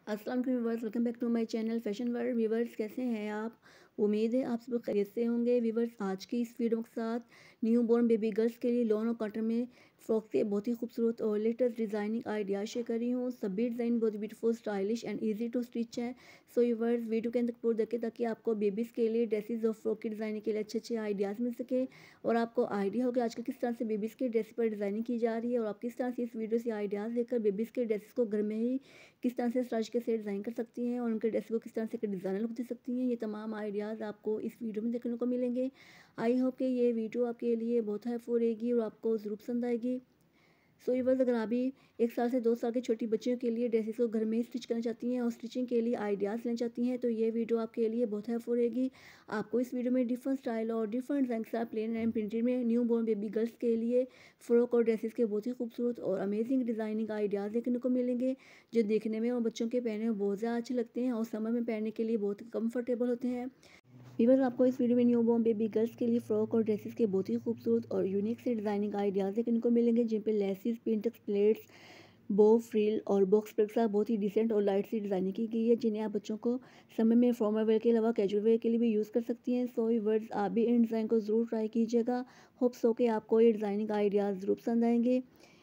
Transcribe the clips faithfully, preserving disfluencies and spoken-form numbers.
अस्सलाम वालेकुम viewers, welcome back to my channel fashion world. Viewers, कैसे हैं आप? उम्मीद है आप सब खैरियत से होंगे। व्यूवर्स, आज की इस वीडियो के साथ न्यू बॉर्न बेबी गर्ल्स के लिए लॉन और कॉटन में फ्रॉक के बहुत ही खूबसूरत और लेटेस्ट डिज़ाइनिंग आइडिया शेयर कर रही हूँ। सभी डिज़ाइन बहुत beautiful, stylish and easy to stitch है। सो व्यूवर्स, वीडियो के अंदर पूरा देखें ताकि आपको बेबीज़ के लिए ड्रेसेस और फ्रॉक की डिज़ाइनिंग के लिए अच्छे अच्छे आइडियाज़ मिल सके और आपको आइडिया हो कि आजकल किस तरह से बेबीज़ के ड्रेस पर डिज़ाइनिंग की जा रही है और आप किस तरह से इस वीडियो से आइडियाज़ लेकर बेबीज़ के ड्रेसेस को घर में ही किस तरह से स्टाइल के से डिज़ाइन कर सकती हैं और उनके ड्रेस को किस तरह से डिज़ाइनर लुक दे सकती हैं। ये तमाम आइडियाज़ आपको इस वीडियो में देखने को मिलेंगे। आई होप कि ये वीडियो आपके लिए बहुत हेल्पफुल रहेगी और आपको ज़रूर पसंद आएगी। सो व्यूअर्स, अगर आप भी एक साल से दो साल की छोटी बच्चियों के लिए ड्रेसेस को घर में ही स्टिच करना चाहती हैं और स्टिचिंग के लिए आइडियाज़ लेना चाहती हैं तो ये वीडियो आपके लिए बहुत हेल्पफुल रहेगी। आपको इस वीडियो में डिफरेंट स्टाइल और डिफरेंट डिज़ाइन के साथ प्लेन एंड प्रिंटेड में न्यू बॉर्न बेबी गर्ल्स के लिए फ्रॉक और ड्रेसेस के बहुत ही खूबसूरत और अमेजिंग डिज़ाइनिंग आइडियाज़ देखने को मिलेंगे, जो देखने में और बच्चों के पहने में बहुत ज़्यादा अच्छे लगते हैं और समर में पहनने के लिए बहुत कंफर्टेबल होते हैं। वीवर, आपको इस वीडियो में न्यू बॉर्न बेबी गर्ल्स के लिए फ्रॉक और ड्रेसेस के बहुत ही खूबसूरत और यूनिक से डिज़ाइनिंग आइडियाज़ देखने को मिलेंगे, जिन पे laces, pintucks, pleats, bow, frill और बॉक्स प्रिंट के साथ बहुत ही डिसेंट और लाइट सी डिज़ाइनिंग की गई है, जिन्हें आप बच्चों को समय में फॉर्मल वेयर के अलावा कैजुअल वेयर के लिए भी यूज़ कर सकती हैं। सो वीवर्स, आप भी इन डिज़ाइन को ज़रूर ट्राई कीजिएगा। होप सो कि आपको ये डिज़ाइनिंग आइडियाज़ ज़रूर पसंद आएंगे।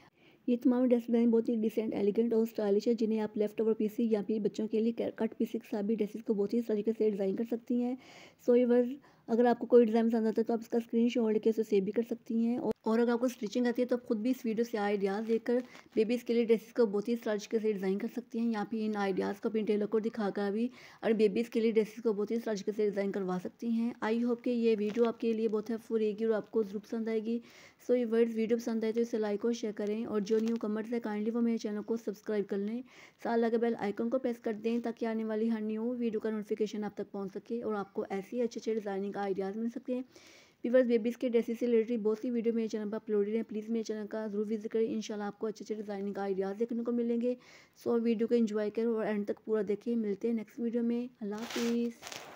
ये तमाम ड्रेस डिज़ाइन बहुत ही डिसेंट, एलिगेंट और स्टाइलिश है, जिन्हें आप लेफ्ट ओवर पीसी या फिर बच्चों के लिए कट पीसी के साथ भी ड्रेसेस को बहुत ही तरीके से डिज़ाइन कर सकती हैं। सो व्यूअर्स, अगर आपको कोई डिज़ाइन पसंद आता है तो आप इसका स्क्रीनशॉट लेके उसे सेव भी कर सकती हैं और और अगर आपको स्टिचिंग आती है तो आप खुद भी इस वीडियो से आइडियाज़ लेकर बेबीज़ के लिए ड्रेसेस को बहुत ही स्टाइलिश से डिज़ाइन कर सकती हैं। यहाँ पे इन आइडियाज़ को अपनी टेलर को दिखाकर भी और बेबीज़ के लिए ड्रेसेस को बहुत ही स्टाइलिश से डिज़ाइन करवा सकती हैं। आई होप कि ये वीडियो आपके लिए बहुत हेल्पफुल रहेगी और आपको ज़रूर पसंद आएगी। सो ये वर्ड्स वीडियो पसंद आए तो इसे लाइक और शेयर करें और जो न्यू कमर्स है काइंडली वो मेरे चैनल को सब्सक्राइब कर लें। साथ लगे बेल आइकन को प्रेस कर दें ताकि आने वाली हर न्यू वीडियो का नोटिफिकेशन आप तक पहुंच सके और आपको ऐसी अच्छे अच्छे डिज़ाइनिंग आइडियाज़ मिल सकें। व्यूअर्स, बेबीज़ के ड्रेसेस से रिलेटेड बहुत सी वीडियो मेरे चैनल पर अपलोडेड है, प्लीज़ मेरे चैनल का जरूर विजिट करें। इंशाल्लाह आपको अच्छे अच्छे डिज़ाइनिंग आइडियाज़ देखने को मिलेंगे। सो वीडियो को एंजॉय करें और एंड तक पूरा देखें। मिलते हैं नेक्स्ट वीडियो में। अल्लाह हाफिज़।